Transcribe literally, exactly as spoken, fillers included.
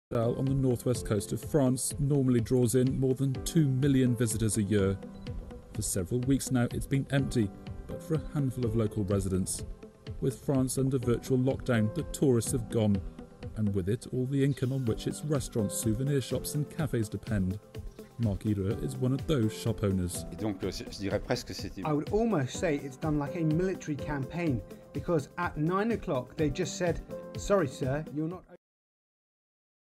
On the northwest coast of France normally draws in more than two million visitors a year. For several weeks now it's been empty, but for a handful of local residents. With France under virtual lockdown, the tourists have gone, and with it all the income on which its restaurants, souvenir shops and cafes depend. Marc Hireux is one of those shop owners. I would almost say it's done like a military campaign, because at nine o'clock they just said, "Sorry sir, you're not open."